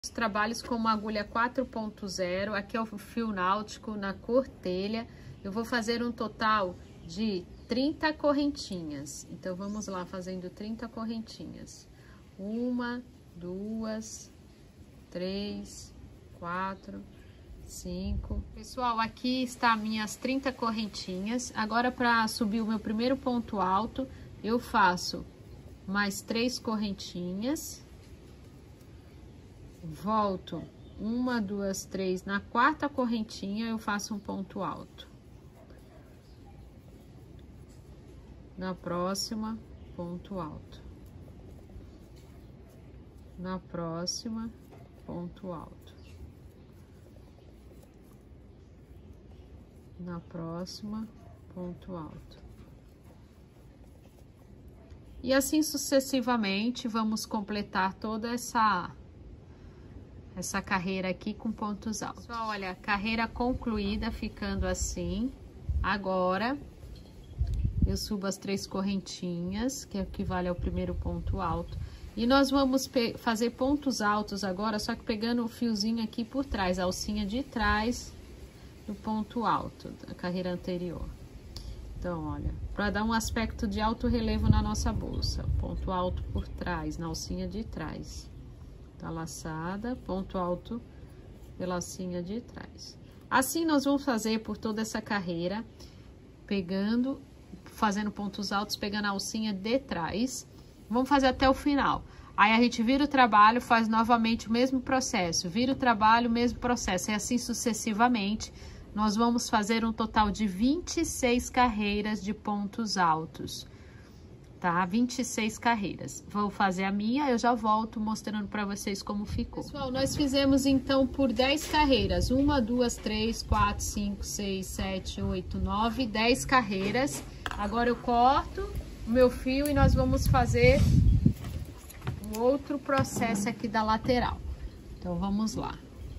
Os trabalhos com uma agulha 4.0, aqui é o fio náutico na cor telha. Eu vou fazer um total de 30 correntinhas. Então, vamos lá fazendo 30 correntinhas. 1, 2, 3, 4, 5. Pessoal, aqui está minhas 30 correntinhas. Agora, para subir o meu primeiro ponto alto, eu faço mais 3 correntinhas. Volto 1, 2, 3, na quarta correntinha eu faço um ponto alto. Na próxima, ponto alto. Na próxima, ponto alto. Na próxima, ponto alto. E assim sucessivamente, vamos completar toda essa carreira aqui com pontos altos. Pessoal, olha, carreira concluída ficando assim. Agora, eu subo as 3 correntinhas, que equivale ao primeiro ponto alto. E nós vamos fazer pontos altos agora, só que pegando o fiozinho aqui por trás, a alcinha de trás do ponto alto da carreira anterior. Então, olha, para dar um aspecto de alto relevo na nossa bolsa. Ponto alto por trás, na alcinha de trás. Tá laçada, ponto alto pela alcinha de trás. Assim, nós vamos fazer por toda essa carreira, fazendo pontos altos, pegando a alcinha de trás. Vamos fazer até o final. Aí, a gente vira o trabalho, faz novamente o mesmo processo. Vira o trabalho, o mesmo processo. E assim sucessivamente, nós vamos fazer um total de 26 carreiras de pontos altos. Tá? 26 carreiras. Vou fazer a minha, eu já volto mostrando para vocês como ficou. Pessoal, nós fizemos então por 10 carreiras. 1, 2, 3, 4, 5, 6, 7, 8, 9, 10 carreiras. Agora eu corto o meu fio e nós vamos fazer um outro processo aqui da lateral. Então, vamos lá.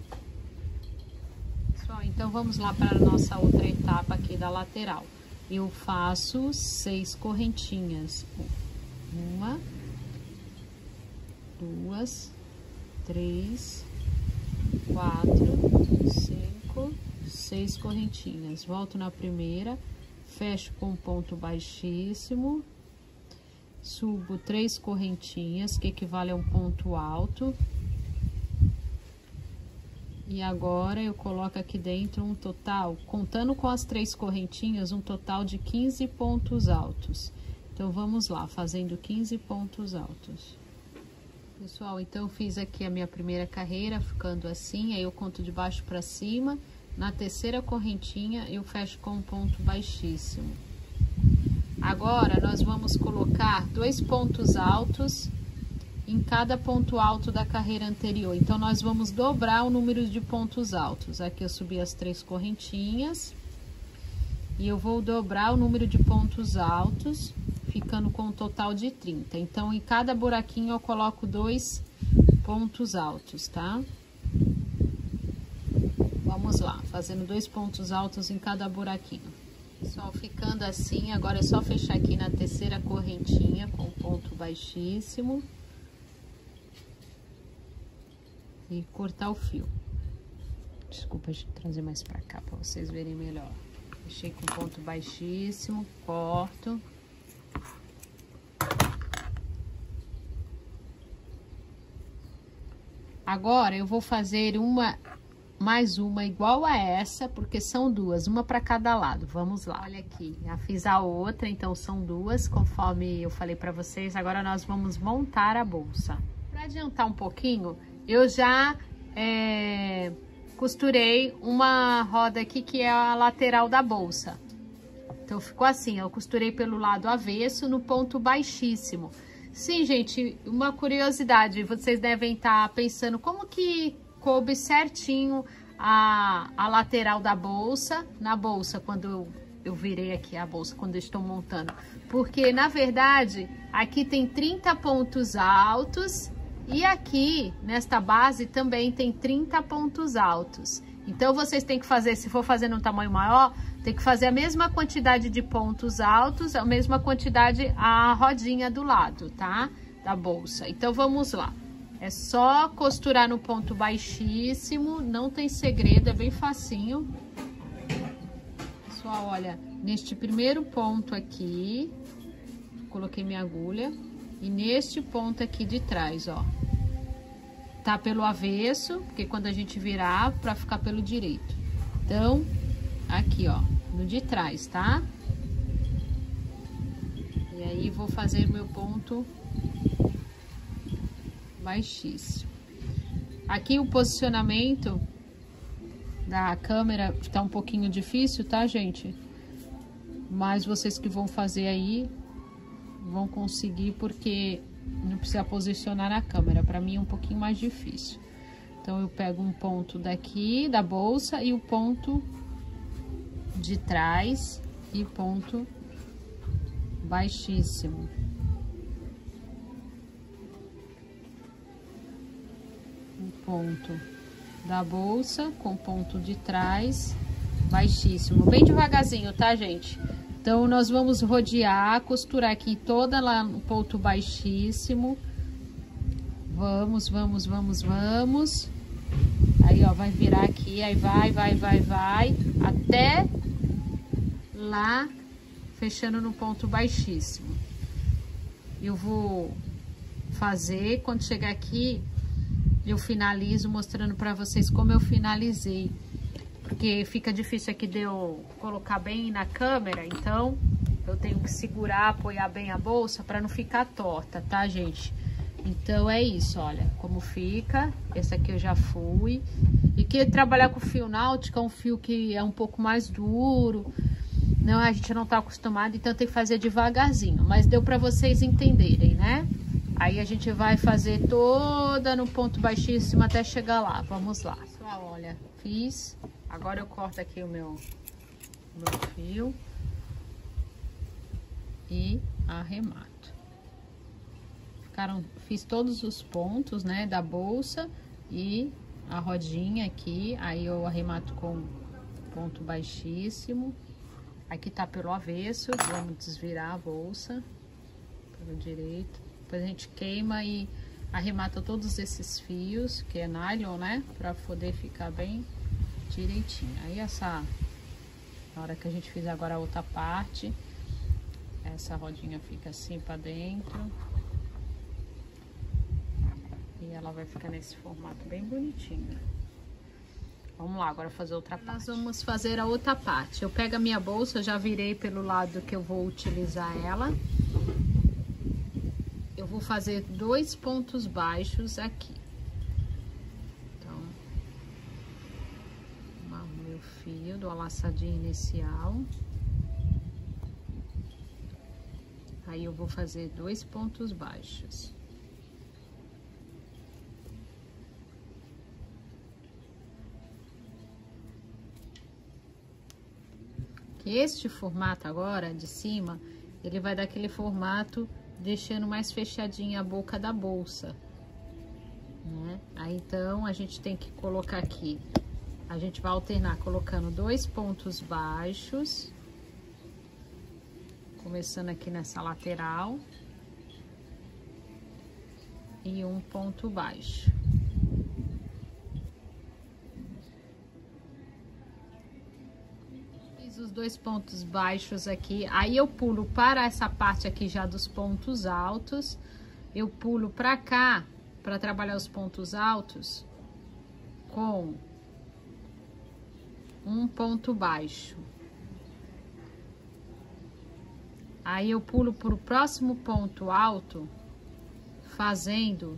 Pessoal, então vamos lá para a nossa outra etapa aqui da lateral. Eu faço 6 correntinhas. 1, 2, 3, 4, 5, 6 correntinhas. Volto na primeira, fecho com um ponto baixíssimo, subo 3 correntinhas, que equivale a um ponto alto. E agora, eu coloco aqui dentro um total, contando com as 3 correntinhas, um total de 15 pontos altos. Então, vamos lá, fazendo 15 pontos altos. Pessoal, então, eu fiz aqui a minha primeira carreira, ficando assim, aí eu conto de baixo para cima. Na terceira correntinha, eu fecho com um ponto baixíssimo. Agora, nós vamos colocar 2 pontos altos em cada ponto alto da carreira anterior. Então, nós vamos dobrar o número de pontos altos. Aqui eu subi as 3 correntinhas e eu vou dobrar o número de pontos altos, ficando com um total de 30. Então, em cada buraquinho eu coloco 2 pontos altos, tá? Vamos lá, fazendo 2 pontos altos em cada buraquinho. Pessoal, ficando assim, agora é só fechar aqui na terceira correntinha com ponto baixíssimo. E cortar o fio. Desculpa, deixa eu trazer mais pra cá pra vocês verem melhor. Fechei com ponto baixíssimo, corto. Agora, eu vou fazer mais uma igual a essa, porque são 2, uma para cada lado. Vamos lá. Olha aqui, já fiz a outra, então são 2, conforme eu falei pra vocês. Agora, nós vamos montar a bolsa. Pra adiantar um pouquinho, eu já costurei uma roda aqui que é a lateral da bolsa. Então, ficou assim, eu costurei pelo lado avesso no ponto baixíssimo. Sim, gente, uma curiosidade, vocês devem estar pensando como que coube certinho a lateral da bolsa, na bolsa, quando eu virei aqui a bolsa, quando eu estou montando. Porque, na verdade, aqui tem 30 pontos altos. E aqui, nesta base, também tem 30 pontos altos. Então, vocês têm que fazer, se for fazer num tamanho maior, tem que fazer a mesma quantidade de pontos altos, a mesma quantidade a rodinha do lado, tá? Da bolsa. Então, vamos lá. É só costurar no ponto baixíssimo, não tem segredo, é bem facinho. Pessoal, olha, neste primeiro ponto aqui, coloquei minha agulha, e neste ponto aqui de trás, ó, tá pelo avesso, porque quando a gente virar, pra ficar pelo direito. Então, aqui, ó, no de trás, tá? E aí, vou fazer meu ponto baixíssimo. Aqui o posicionamento da câmera tá um pouquinho difícil, tá, gente? Mas vocês que vão fazer aí vão conseguir, porque não precisa posicionar na câmera. Para mim é um pouquinho mais difícil. Então eu pego um ponto daqui da bolsa e o ponto de trás e ponto baixíssimo. Ponto da bolsa com ponto de trás baixíssimo, bem devagarzinho, tá, gente? Então nós vamos rodear, costurar aqui toda lá no ponto baixíssimo. Vamos. Aí, ó, vai virar aqui, aí vai até lá, fechando no ponto baixíssimo. Eu vou fazer, quando chegar aqui, eu finalizo mostrando pra vocês como eu finalizei. Porque fica difícil aqui de eu colocar bem na câmera, então eu tenho que segurar, apoiar bem a bolsa pra não ficar torta, tá, gente? Então é isso, olha como fica. Esse aqui eu já fui. E que trabalhar com fio náutico é um fio que é um pouco mais duro. Não, a gente não tá acostumado, então tem que fazer devagarzinho. Mas deu pra vocês entenderem, né? Aí a gente vai fazer toda no ponto baixíssimo até chegar lá. Vamos lá. Pessoal, olha, fiz. Agora eu corto aqui o meu fio e arremato. Fiz todos os pontos, né, da bolsa e a rodinha aqui. Aí eu arremato com ponto baixíssimo. Aqui tá pelo avesso, vamos desvirar a bolsa pelo direito. Depois a gente queima e arremata todos esses fios, que é nylon, né? Pra poder ficar bem direitinho. Aí na hora que a gente fizer agora a outra parte, essa rodinha fica assim pra dentro. E ela vai ficar nesse formato bem bonitinho. Vamos lá, agora fazer outra parte. Nós vamos fazer a outra parte. Eu pego a minha bolsa, já virei pelo lado que eu vou utilizar ela. Eu vou fazer 2 pontos baixos aqui. Então, amarro meu fio, dou a laçadinha inicial. Aí eu vou fazer 2 pontos baixos. Este formato agora de cima, ele vai dar aquele formato deixando mais fechadinha a boca da bolsa, né? Aí então a gente tem que colocar aqui, a gente vai alternar colocando 2 pontos baixos, começando aqui nessa lateral, e um ponto baixo. Os 2 pontos baixos aqui, aí eu pulo para essa parte aqui já dos pontos altos, eu pulo para cá para trabalhar os pontos altos com um ponto baixo. Aí eu pulo para o próximo ponto alto fazendo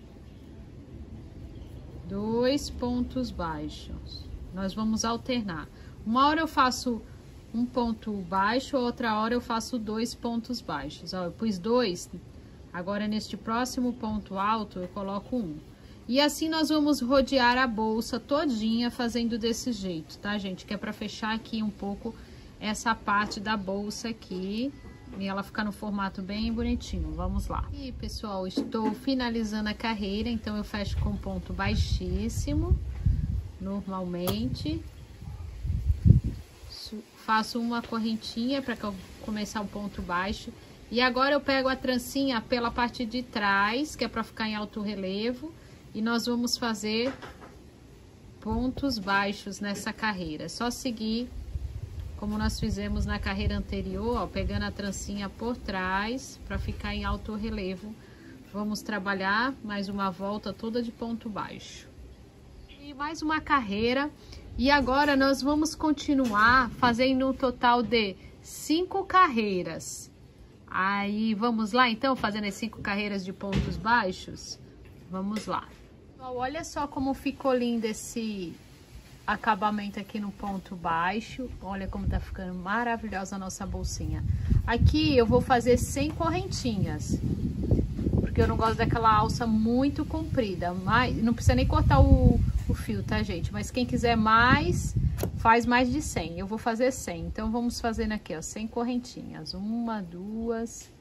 2 pontos baixos. Nós vamos alternar. Uma hora eu faço um ponto baixo, outra hora eu faço 2 pontos baixos. Ó, eu pus 2, agora neste próximo ponto alto eu coloco 1. E assim nós vamos rodear a bolsa todinha fazendo desse jeito, tá, gente? Que é pra fechar aqui um pouco essa parte da bolsa aqui e ela ficar no formato bem bonitinho. Vamos lá. E, pessoal, estou finalizando a carreira, então eu fecho com ponto baixíssimo, normalmente. Faço uma correntinha para começar o ponto baixo E agora eu pego a trancinha pela parte de trás, que é para ficar em alto relevo, e nós vamos fazer pontos baixos nessa carreira. É só seguir como nós fizemos na carreira anterior, ó, pegando a trancinha por trás para ficar em alto relevo. Vamos trabalhar mais uma volta toda de ponto baixo. E mais uma carreira. E agora nós vamos continuar fazendo um total de 5 carreiras. Aí, vamos lá então, fazendo as 5 carreiras de pontos baixos? Vamos lá. Olha só como ficou lindo esse acabamento aqui no ponto baixo. Olha como tá ficando maravilhosa a nossa bolsinha. Aqui eu vou fazer 100 correntinhas, porque eu não gosto daquela alça muito comprida. Mas não precisa nem cortar o fio, tá, gente? Mas quem quiser mais, faz mais de 100. Eu vou fazer 100. Então, vamos fazendo aqui, ó, 100 correntinhas. 1, 2.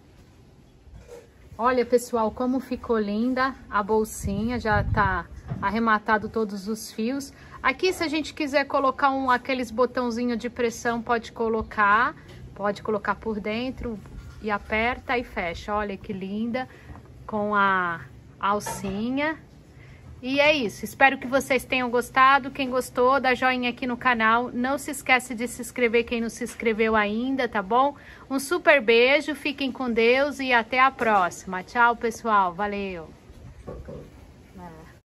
Olha, pessoal, como ficou linda a bolsinha. Já tá arrematado todos os fios. Aqui, se a gente quiser colocar aqueles botãozinhos de pressão, pode colocar. Pode colocar por dentro e aperta e fecha. Olha que linda com a alcinha. E é isso, espero que vocês tenham gostado. Quem gostou, dá joinha aqui no canal. Não se esquece de se inscrever quem não se inscreveu ainda, tá bom? Um super beijo, fiquem com Deus e até a próxima. Tchau, pessoal, valeu!